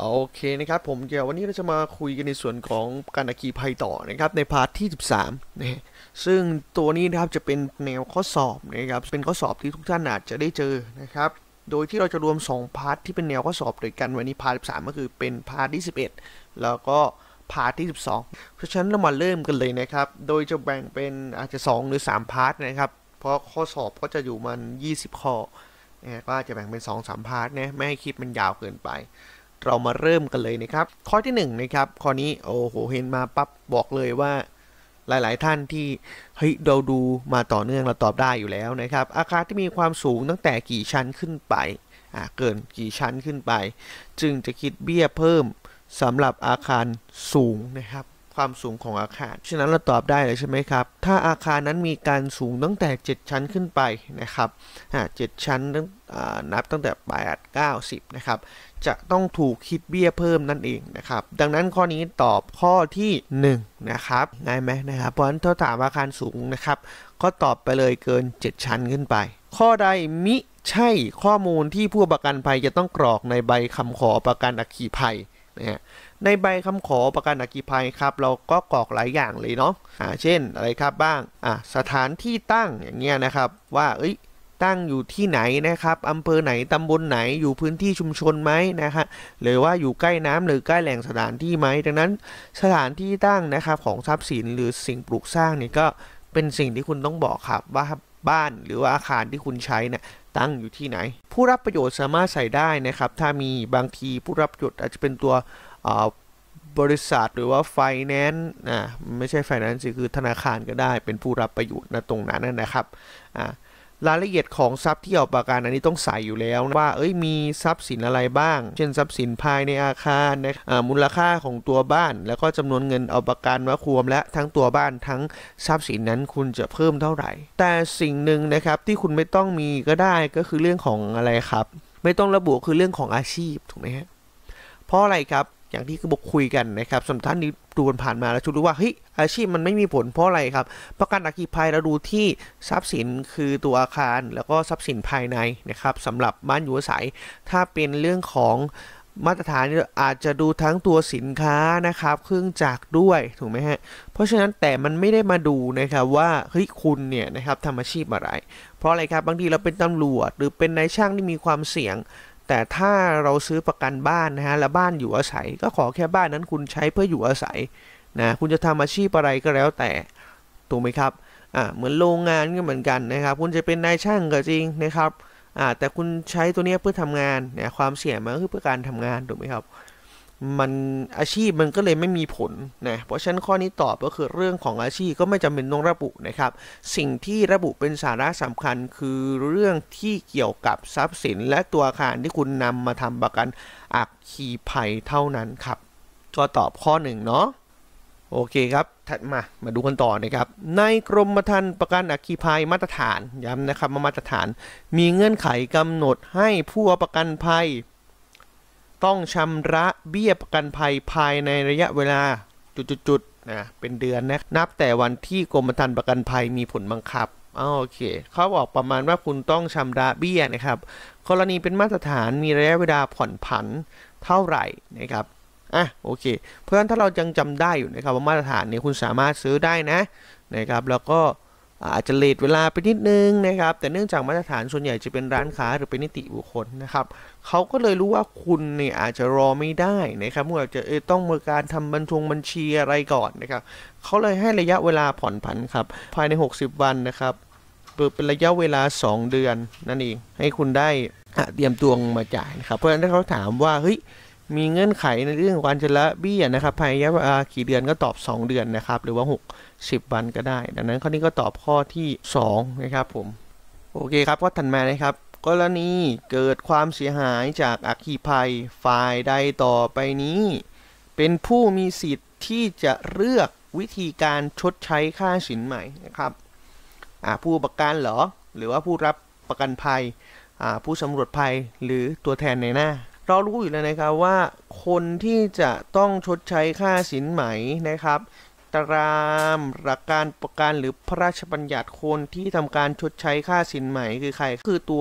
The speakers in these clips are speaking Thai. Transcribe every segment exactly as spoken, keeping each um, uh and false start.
โอเคนะครับผมเดี๋ยววันนี้เราจะมาคุยกันในส่วนของประกันอัคคีภัยต่อนะครับในพาร์ทที่สิบสามนะซึ่งตัวนี้นะครับจะเป็นแนวข้อสอบนะครับเป็นข้อสอบที่ทุกท่านอาจจะได้เจอนะครับโดยที่เราจะรวมสองพาร์ทที่เป็นแนวข้อสอบด้วยกันวันนี้พาร์ทสิบสามก็คือเป็นพาร์ทที่สิบเอ็ดแล้วก็พาร์ทที่สิบสองเพราะฉะนั้นเรามาเริ่มกันเลยนะครับโดยจะแบ่งเป็นอาจจะสองหรือสามพาร์ทนะครับเพราะข้อสอบก็จะอยู่มันยี่สิบข้อนะก็อาจจะแบ่งเป็น สองถึงสาม พาร์ทนะไม่ให้คลิปมันยาวเกินไปเรามาเริ่มกันเลยนะครับข้อที่หนึ่งนะครับข้อนี้โอ้โหเห็นมาปั๊บบอกเลยว่าหลายๆท่านที่เฮ้ยเราดูมาต่อเนื่องเราตอบได้อยู่แล้วนะครับอาคารที่มีความสูงตั้งแต่กี่ชั้นขึ้นไปอ่าเกินกี่ชั้นขึ้นไปจึงจะคิดเบี้ยเพิ่มสำหรับอาคารสูงนะครับความสูงของอาคารฉะนั้นเราตอบได้เลยใช่ไหมครับถ้าอาคารนั้นมีการสูงตั้งแต่เจ็ดชั้นขึ้นไปนะครับอ่าเจ็ดชั้นนับตั้งแต่แปด เก้า สิบนะครับจะต้องถูกคิดเบี้ยเพิ่มนั่นเองนะครับดังนั้นข้อนี้ตอบข้อที่หนึ่งนะครับง่ายไหมนะครับเพราะฉะนั้นถ้าถามอาคารสูงนะครับก็ตอบไปเลยเกินเจ็ดชั้นขึ้นไปข้อใดมิใช่ข้อมูลที่ผู้ประกันภัยจะต้องกรอกในใบคำขอประกันอัคคีภัยนะฮะในใบคำขอประกันอัคคีภัยครับเราก็กรอกหลายอย่างเลยเนาะอ่าเช่นอะไรครับบ้างอ่าสถานที่ตั้งอย่างเงี้ยนะครับว่าเอ้ยตั้งอยู่ที่ไหนนะครับอำเภอไหนตำบลไหนอยู่พื้นที่ชุมชนไหมนะฮะหรือว่าอยู่ใกล้น้ำหรือใกล้แหล่งสถานที่ไหมดังนั้นสถานที่ตั้งนะครับของทรัพย์สินหรือสิ่งปลูกสร้างนี่ก็เป็นสิ่งที่คุณต้องบอกครับว่าบ้านหรือว่าอาคารที่คุณใช้เนี่ยตั้งอยู่ที่ไหนผู้รับประโยชน์สามารถใส่ได้นะครับถ้ามีบางทีผู้รับประโยชน์อาจจะเป็นตัวบริษัทหรือว่าไฟแนนซ์อ่าไม่ใช่ไฟแนนซ์คือธนาคารก็ได้เป็นผู้รับประโยชน์นะตรงนั้นนะครับอ่ารายละเอียดของทรัพย์ที่เอาประกันอันนี้ต้องใส่อยู่แล้วว่าเอ้ยมีทรัพย์สินอะไรบ้างเช่นทรัพย์สินภายในอาคารนะมูลค่าของตัวบ้านแล้วก็จำนวนเงินเอาประกันมารวมและทั้งตัวบ้านทั้งทรัพย์สินนั้นคุณจะเพิ่มเท่าไหร่แต่สิ่งหนึ่งนะครับที่คุณไม่ต้องมีก็ได้ก็คือเรื่องของอะไรครับไม่ต้องระบุคือเรื่องของอาชีพถูกไหมฮะเพราะอะไรครับอย่างที่คือบอกคุยกันนะครับสำหรับท่านที่ดูผ่านมาแล้วจะรู้ว่าเฮ้ยอาชีพมันไม่มีผลเพราะอะไรครับประกันอัคคีภัยเราดูที่ทรัพย์สินคือตัวอาคารแล้วก็ทรัพย์สินภายในนะครับสำหรับบ้านอยู่อาศัยถ้าเป็นเรื่องของมาตรฐานอาจจะดูทั้งตัวสินค้านะครับเครื่องจักรด้วยถูกไหมฮะเพราะฉะนั้นแต่มันไม่ได้มาดูนะครับว่าเฮ้ยคุณเนี่ยนะครับทำอาชีพอะไรเพราะอะไรครับบางทีเราเป็นตำรวจหรือเป็นนายช่างที่มีความเสี่ยงแต่ถ้าเราซื้อประกันบ้านนะฮะและบ้านอยู่อาศัยก็ขอแค่บ้านนั้นคุณใช้เพื่ออยู่อาศัยนะคุณจะทำอาชีพอะไรก็แล้วแต่ถูกไหมครับอ่าเหมือนโรงงานก็เหมือนกันนะครับคุณจะเป็นนายช่างก็จริงนะครับอ่าแต่คุณใช้ตัวนี้เพื่อทำงานเนี่ยความเสี่ยงมันก็คือเพื่อการทำงานถูกไหมครับมันอาชีพมันก็เลยไม่มีผลนะเพราะฉะนั้นข้อนี้ตอบก็คือเรื่องของอาชีพก็ไม่จำเป็นต้องระบุนะครับสิ่งที่ระบุเป็นสาระสำคัญคือเรื่องที่เกี่ยวกับทรัพย์สินและตัวอาคารที่คุณนำมาทำประกันอัคคีภัยเท่านั้นครับก็ตอบข้อหนึ่งเนาะโอเคครับถัดมามาดูกันต่อนะครับในกรมธรรม์ประกันอัคคีภัยมาตรฐานย้ำนะครับมาตรฐานมีเงื่อนไขกำหนดให้ผู้ประกันภัยต้องชำระเบี้ยประกันภัยภายในระยะเวลาจุดๆนะเป็นเดือนนะนับแต่วันที่กรมธรรม์ประกันภัยมีผลบังคับโอเคเขาบอกประมาณว่าคุณต้องชำระเบี้ยนะครับกรณีเป็นมาตรฐานมีระยะเวลาผ่อนผันเท่าไหร่นะครับอ่ะโอเคเพราะฉะนั้นถ้าเรายังจำได้อยู่นะครับว่ามาตรฐานนี้คุณสามารถซื้อได้นะนะครับแล้วก็อาจจะเลทเวลาไปนิดนึงนะครับแต่เนื่องจากมาตรฐานส่วนใหญ่จะเป็นร้านค้าหรือเป็นนิติบุคคลนะครับเขาก็เลยรู้ว่าคุณเนี่ยอาจจะรอไม่ได้นะครับเมื่อจะต้องมีการทำบัญชงบัญชีอะไรก่อนนะครับเขาเลยให้ระยะเวลาผ่อนผันครับภายในหกสิบวันนะครับเป็นระยะเวลาสองเดือนนั่นเองให้คุณได้เตรียมตัวมาจ่ายนะครับเพราะฉะนั้นถ้าเขาถามว่าเฮ้ยมีเงื่อนไขในเรื่องการชำระเบี้ยนะครับภายในระยะเวลากี่เดือนก็ตอบสองเดือนนะครับหรือว่าหกสิบวันก็ได้ดังนั้นข้อนี้ก็ตอบข้อที่สองนะครับผมโอเคครับก็ถัดมานะครับกรณีเกิดความเสียหายจากอัคคีภัยฝ่ายใดต่อไปนี้เป็นผู้มีสิทธิ์ที่จะเลือกวิธีการชดใช้ค่าสินใหม่นะครับอ่าผู้ประกันเหรอหรือว่าผู้รับประกันภัยอ่าผู้สำรวจภัยหรือตัวแทนในหน้าเรารู้อยู่แล้วนะครับว่าคนที่จะต้องชดใช้ค่าสินไหมนะครับตามหลักการประกันหรือพระราชบัญญัติคนที่ทำการชดใช้ค่าสินไหมคือใครคือตัวผ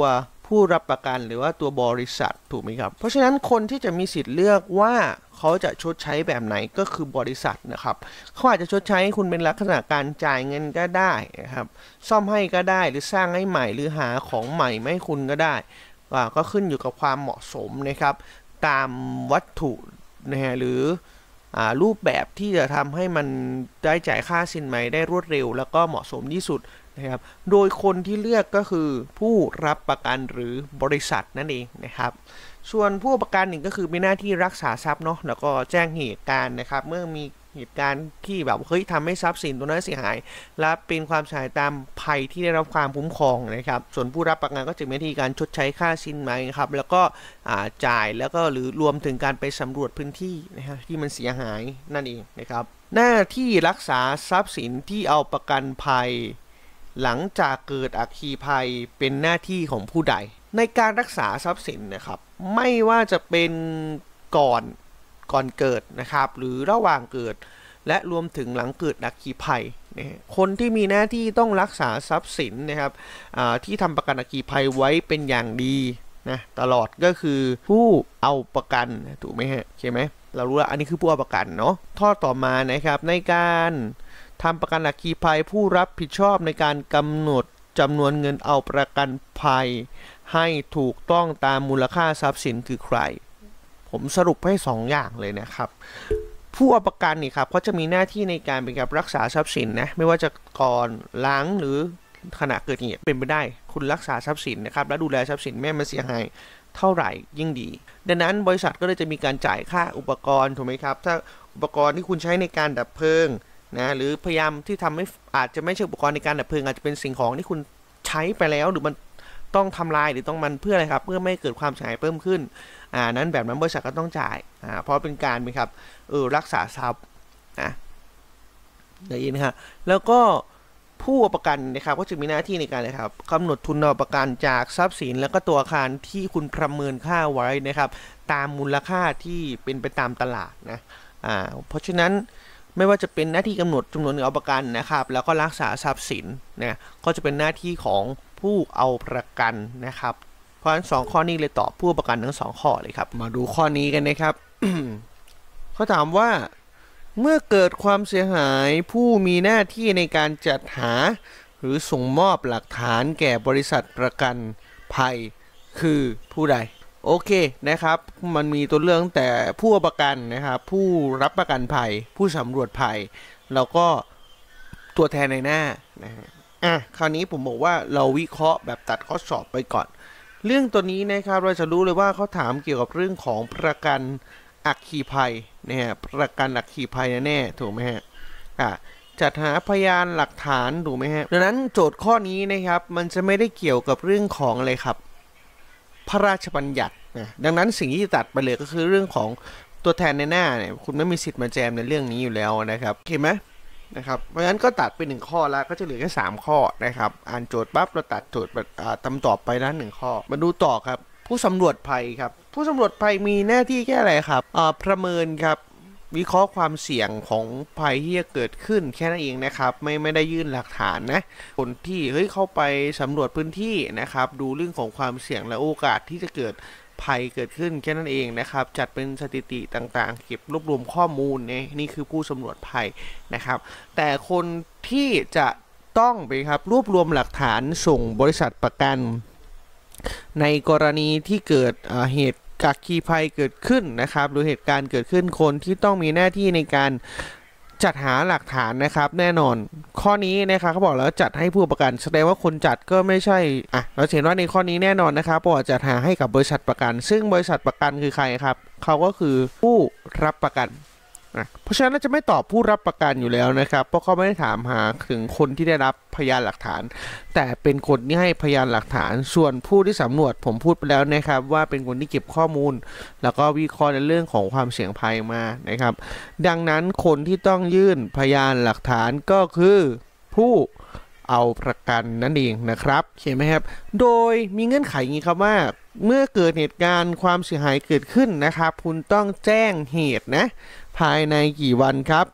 ผู้รับประกันหรือว่าตัวบริษัทถูกไหมครับเพราะฉะนั้นคนที่จะมีสิทธิ์เลือกว่าเขาจะชดใช้แบบไหนก็คือบริษัทนะครับเขาอาจจะชดใช้ให้คุณเป็นลักษณะการจ่ายเงินก็ได้นะครับซ่อมให้ก็ได้หรือสร้างให้ใหม่หรือหาของใหม่ให้คุณก็ได้ก็ขึ้นอยู่กับความเหมาะสมนะครับตามวัตถุนะฮะหรือรูปแบบที่จะทำให้มันได้จ่ายค่าสินไหมได้รวดเร็วแล้วก็เหมาะสมที่สุดนะครับโดยคนที่เลือกก็คือผู้รับประกันหรือบริษัทนั่นเองนะครับส่วนผู้ประกันหนึ่งก็คือมีหน้าที่รักษาทรัพย์เนาะแล้วก็แจ้งเหตุการณ์นะครับเมื่อมีเหตุการณ์ที่แบบเฮ้ยทำให้ทรัพย์สินตัวนั้นเสียหายและเป็นความเสียหายตามภัยที่ได้รับความคุ้มครองนะครับส่วนผู้รับประกันก็จะมีหน้าที่การชดใช้ค่าสินไหมครับแล้วก็จ่ายแล้วก็หรือรวมถึงการไปสำรวจพื้นที่นะครับที่มันเสียหายนั่นเองนะครับหน้าที่รักษาทรัพย์สินที่เอาประกันภัยหลังจากเกิดอัคคีภัยเป็นหน้าที่ของผู้ใดในการรักษาทรัพย์สินนะครับไม่ว่าจะเป็นก่อนก่อนเกิดนะครับหรือระหว่างเกิดและรวมถึงหลังเกิดอัคคีภัยนะคนที่มีหน้าที่ต้องรักษาทรัพย์สินนะครับที่ทำประกันอัคคีภัยไว้เป็นอย่างดีนะตลอดก็คือผู้เอาประกันถูกไหมฮะใช่ไหมเรารู้แล้วอันนี้คือผู้เอาประกันเนาะข้อต่อมานะครับในการทำประกันอัคคีภัยผู้รับผิดชอบในการกำหนดจำนวนเงินเอาประกันภัยให้ถูกต้องตามมูลค่าทรัพย์สินคือใครผมสรุปให้สองอย่างเลยนะครับผู้เอาประกันนี่ครับเขาจะมีหน้าที่ในการเป็นการรักษาทรัพย์สินนะไม่ว่าจะก่อนหลังหรือขณะเกิดเหตุเป็นไปได้คุณรักษาทรัพย์สินนะครับและดูแลทรัพย์สินแม้มันเสียหายเท่าไหร่ยิ่งดีดังนั้นบริษัทก็เลยจะมีการจ่ายค่าอุปกรณ์ถูกไหมครับถ้าอุปกรณ์ที่คุณใช้ในการดับเพลิงนะหรือพยายามที่ทำให้อาจจะไม่ใช่อุปกรณ์ในการดับเพลิงอาจจะเป็นสิ่งของที่คุณใช้ไปแล้วหรือมันต้องทำลายหรือต้องมันเพื่ออะไรครับเพื่อไม่เกิดความเสียหายเพิ่มขึ้นอ่านั้นแบบนั้นบริษัทก็ต้องจ่ายอ่าเพราะเป็นการเป็นครับเออรักษาทรัพย์นะอย่างนี้นะครับแล้วก็ผู้ประกันนะครับก็จะมีหน้าที่ในการนะครับกำหนดทุนเอาประกันจากทรัพย์สินแล้วก็ตัวอาคารที่คุณประเมินค่าไว้นะครับตามมูลค่าที่เป็นไปตามตลาดนะอ่าเพราะฉะนั้นไม่ว่าจะเป็นหน้าที่กำหนดจำนวนเงินเอาประกันนะครับแล้วก็รักษาทรัพย์สินนะก็จะเป็นหน้าที่ของผู้เอาประกันนะครับเพราะฉะนั้นสองข้อนี้เลยตอบผู้ประกันทั้งสองข้อเลยครับมาดูข้อนี้กันนะครับ เขาถามว่าเมื่อเกิดความเสียหายผู้มีหน้าที่ในการจัดหาหรือส่งมอบหลักฐานแก่บริษัทประกันภัยคือผู้ใดโอเคนะครับมันมีตัวเลือกแต่ผู้ประกันนะครับผู้รับประกันภัยผู้สำรวจภัยแล้วก็ตัวแทนในหน้านะฮะอ่ะคราวนี้ผมบอกว่าเราวิเคราะห์แบบตัดข้อสอบไปก่อนเรื่องตัวนี้นะครับเราจะรู้เลยว่าเขาถามเกี่ยวกับเรื่องของประกันอัคคีภัยนะฮะประกันอัคคีภัยแน่ถูกไหมฮะอ่ะจัดหาพยานหลักฐานถูกไหมฮะดังนั้นโจทย์ข้อนี้นะครับมันจะไม่ได้เกี่ยวกับเรื่องของอะไรครับพระราชบัญญัตินะดังนั้นสิ่งที่จะตัดไปเลยก็คือเรื่องของตัวแทนในหน้าเนี่ยคุณไม่มีสิทธิ์มาแจมในเรื่องนี้อยู่แล้วนะครับเห็นไหมนะครับเพราะฉะนั้นก็ตัดไปหนึ่งข้อแล้วก็จะเหลือแค่สามข้อนะครับอ่านโจทย์ปั๊บเราตัดโจทย์ตำตอบไปนะหนึ่งข้อมาดูต่อครับผู้สำรวจภัยครับผู้สำรวจภัยมีหน้าที่แค่อะไรครับประเมินครับวิเคราะห์ความเสี่ยงของภัยที่จะเกิดขึ้นแค่นั้นเองนะครับไม่ไม่ได้ยื่นหลักฐานนะคนที่เฮ้ยเข้าไปสำรวจพื้นที่นะครับดูเรื่องของความเสี่ยงและโอกาสที่จะเกิดภัยเกิดขึ้นแค่นั้นเองนะครับจัดเป็นสถิติต่างๆเก็บรวบรวมข้อมูลเนี่ยนี่คือผู้สำรวจภัยนะครับแต่คนที่จะต้องไปครับรวบรวมหลักฐานส่งบริษัทประกันในกรณีที่เกิดเหตุอัคคีภัยเกิดขึ้นนะครับหรือเหตุการณ์เกิดขึ้นคนที่ต้องมีหน้าที่ในการจัดหาหลักฐานนะครับแน่นอนข้อนี้นะครับเขาบอกแล้วจัดให้ผู้ประกันแสดงว่าคนจัดก็ไม่ใช่อ่ะเราเห็นว่าในข้อนี้แน่นอนนะครับเพราะว่าจัดหาให้กับบริษัทประกันซึ่งบริษัทประกันคือใครครับเขาก็คือผู้รับประกันนะเพราะฉะนั้นเราจะไม่ตอบผู้รับประกันอยู่แล้วนะครับเพราะเขาไม่ได้ถามหาถึงคนที่ได้รับพยานหลักฐานแต่เป็นคนที่ให้พยานหลักฐานส่วนผู้ที่สำรวจผมพูดไปแล้วนะครับว่าเป็นคนที่เก็บข้อมูลแล้วก็วิเคราะห์ในเรื่องของความเสี่ยงภัยมานะครับดังนั้นคนที่ต้องยื่นพยานหลักฐานก็คือผู้เอาประกันนั่นเองนะครับเห็นไหมครับโดยมีเงื่อนไขอย่างนี้ครับว่าเมื่อเกิดเหตุการณ์ความเสียหายเกิดขึ้นนะครับคุณต้องแจ้งเหตุนะภายในกี่วันครับ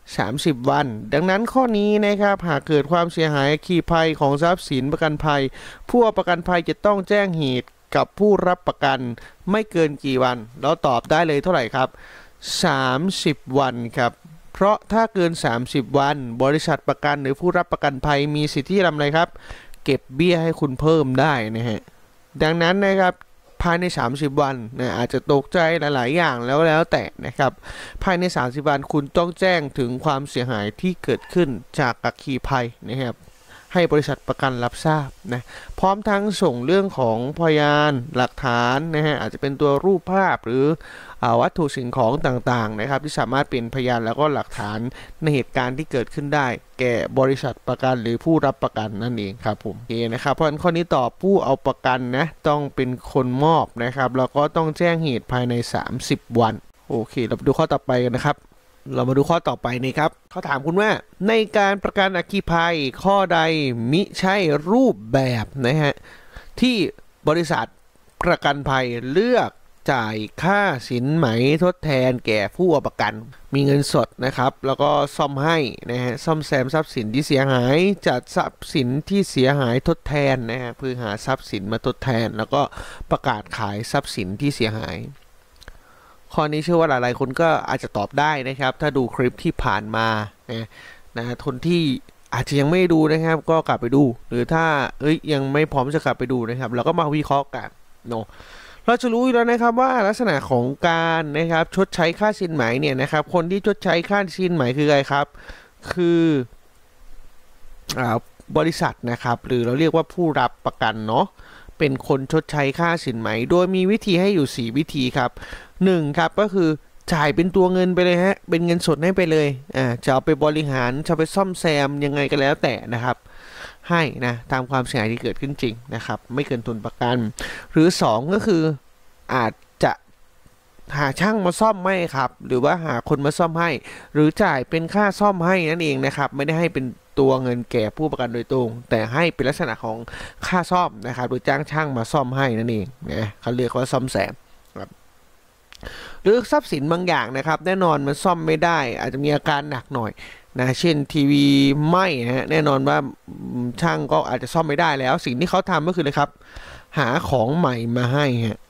สามสิบวันดังนั้นข้อนี้นะครับหากเกิดความเสียหายอัคคีภัยของทรัพย์สินประกันภัยผู้ประกันภัยจะต้องแจ้งเหตุกับผู้รับประกันไม่เกินกี่วันแล้วตอบได้เลยเท่าไหร่ครับสามสิบวันครับเพราะถ้าเกินสามสิบวันบริษัทประกันหรือผู้รับประกันภัยมีสิทธิทำอะไรครับเก็บเบี้ยให้คุณเพิ่มได้นะฮะดังนั้นนะครับภายในสามสิบวันนะอาจจะตกใจหลายๆอย่างแล้วแล้วแต่นะครับภายในสามสิบวันคุณต้องแจ้งถึงความเสียหายที่เกิดขึ้นจากอัคคีภัยนะครับให้บริษัทประกันรับทราบนะพร้อมทั้งส่งเรื่องของพยานหลักฐานนะฮะอาจจะเป็นตัวรูปภาพหรือวัตถุสิ่งของต่างๆนะครับที่สามารถเป็นพยานแล้วก็หลักฐานในเหตุการณ์ที่เกิดขึ้นได้แก่บริษัทประกันหรือผู้รับประกันนั่นเองครับผมโอเคนะครับเพราะฉะนั้นข้อนี้ตอบผู้เอาประกันนะต้องเป็นคนมอบนะครับแล้วก็ต้องแจ้งเหตุภายในสามสิบวันโอเคเราไปดูข้อต่อไปกันนะครับเรามาดูข้อต่อไปนี่ครับเขาถามคุณว่าในการประกันอัคคีภัยข้อใดมิใช่รูปแบบนะฮะที่บริษัทประกันภัยเลือกจ่ายค่าสินไหมทดแทนแก่ผู้ประกันมีเงินสดนะครับแล้วก็ซ่อมให้นะฮะซ่อมแซมทรัพย์สินที่เสียหายจัดทรัพย์สินที่เสียหายทดแทนนะฮะเพื่อหาทรัพย์สินมาทดแทนแล้วก็ประกาศขายทรัพย์สินที่เสียหายข้อนี้เชื่อว่าหลายๆคนก็อาจจะตอบได้นะครับถ้าดูคลิปที่ผ่านมานะนะคนที่อาจจะยังไม่ดูนะครับก็กลับไปดูหรือถ้าเอ้ยยังไม่พร้อมจะกลับไปดูนะครับเราก็มาวิเคราะห์กันเนาะเราจะรู้แล้วนะครับว่าลักษณะของการนะครับชดใช้ค่าสินไหมเนี่ยนะครับคนที่ชดใช้ค่าสินไหมคืออะไรครับคืออ่าบริษัทนะครับหรือเราเรียกว่าผู้รับประกันเนาะเป็นคนชดใช้ค่าสินไหมโดยมีวิธีให้อยู่สี่วิธีครับหนึ่งครับก็คือจ่ายเป็นตัวเงินไปเลยฮะเป็นเงินสดให้ไปเลยอ่าจะเอาไปบริหารจะไปซ่อมแซมยังไงก็แล้วแต่นะครับให้นะตามความเสียหายที่เกิดขึ้นจริงนะครับไม่เกินทุนประกันหรือสองก็คืออาจจะหาช่างมาซ่อมให้ครับหรือว่าหาคนมาซ่อมให้หรือจ่ายเป็นค่าซ่อมให้นั่นเองนะครับไม่ได้ให้เป็นตัวเงินแก่ผู้ประกันโดยตรงแต่ให้เป็นลักษณะของค่าซ่อมนะครับหรือจ้างช่างมาซ่อมให้นั่นเองนะเขาเรียกว่าซ่อมแซมครับหรือทรัพย์สินบางอย่างนะครับแน่นอนมันซ่อมไม่ได้อาจจะมีอาการหนักหน่อยนะเช่นทีวีไหม้ฮะแน่นอนว่าช่างก็อาจจะซ่อมไม่ได้แล้วสิ่งที่เขาทำก็คือเลยครับหาของใหม่มาให้ฮะ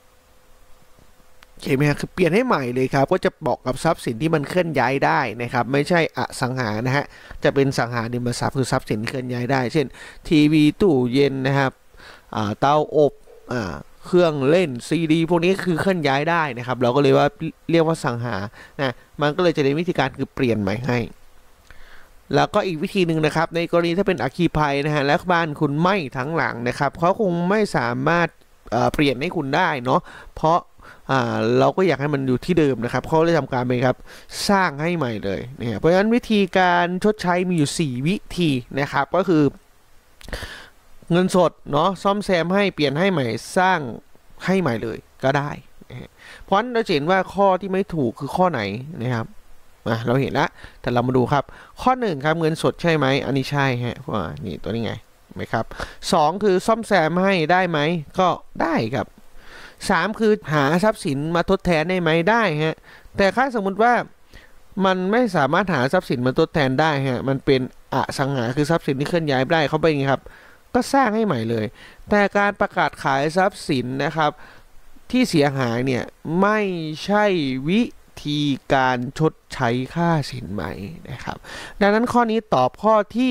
เห็นไหมครับคือเปลี่ยนให้ใหม่เลยครับก็จะบอกกับทรัพย์สินที่มันเคลื่อนย้ายได้นะครับไม่ใช่อสังหานะฮะจะเป็นสังหาริมทรัพย์คือทรัพย์สินที่เคลื่อนย้ายได้เช่นทีวีตู้เย็นนะครับเตาอบเครื่องเล่นซีดีพวกนี้คือเคลื่อนย้ายได้นะครับเราก็เลยว่าเรียกว่าสังหานะมันก็เลยจะได้วิธีการคือเปลี่ยนใหม่ให้แล้วก็อีกวิธีหนึ่งนะครับในกรณีถ้าเป็นอัคคีภัยนะฮะและบ้านคุณไหม้ทั้งหลังนะครับเขาคงไม่สามารถเปลี่ยนให้คุณได้เนาะเพราะเราก็อยากให้มันอยู่ที่เดิมนะครับเขาเลยทำการไปครับสร้างให้ใหม่เลยเนี่ยเพราะฉะนั้นวิธีการชดใช้มีอยู่สี่วิธีนะครับก็คือเงินสดเนาะซ่อมแซมให้เปลี่ยนให้ใหม่สร้างให้ใหม่เลยก็ได้เพราะฉะนั้นเราเห็นว่าข้อที่ไม่ถูกคือข้อไหนนะครับเราเห็นแล้วแต่เรามาดูครับข้อหนึ่งครับเงินสดใช่ไหมอันนี้ใช่ฮะว่านี่ตัวนี้ไงไหมครับสองคือซ่อมแซมให้ได้ไหมก็ได้ครับสามคือหาทรัพย์สินมาทดแทนได้ไหมได้ฮะแต่ถ้าสมมุติว่ามันไม่สามารถหาทรัพย์สินมาทดแทนได้ฮะมันเป็นอสังหาคือทรัพย์สินที่เคลื่อนย้ายได้เขาไปไงครับก็สร้างให้ใหม่เลยแต่การประกาศขายทรัพย์สินนะครับที่เสียหายเนี่ยไม่ใช่วิธีการชดใช้ค่าสินไหมนะครับดังนั้นข้อนี้ตอบข้อที่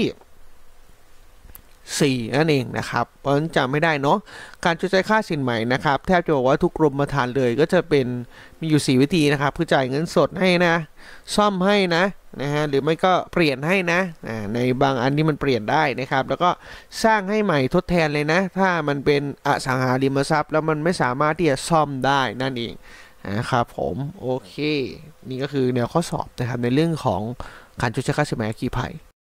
สี่นั่นเองนะครับเพราะฉะนั้นจำไม่ได้เนาะการชดใช้ค่าสินไหมนะครับแทบจะบอกว่าทุกกรมธรรม์เลยก็จะเป็นมีอยู่สี่วิธีนะครับคือจ่ายเงินสดให้นะซ่อมให้นะนะฮะหรือไม่ก็เปลี่ยนให้นะในบางอันที่มันเปลี่ยนได้นะครับแล้วก็สร้างให้ใหม่ทดแทนเลยนะถ้ามันเป็นอสังหาริมทรัพย์แล้วมันไม่สามารถที่จะซ่อมได้นั่นเองนะครับผมโอเคนี่ก็คือแนวข้อสอบนะครับในเรื่องของการชดใช้ค่าสินไหมอัคคีภัย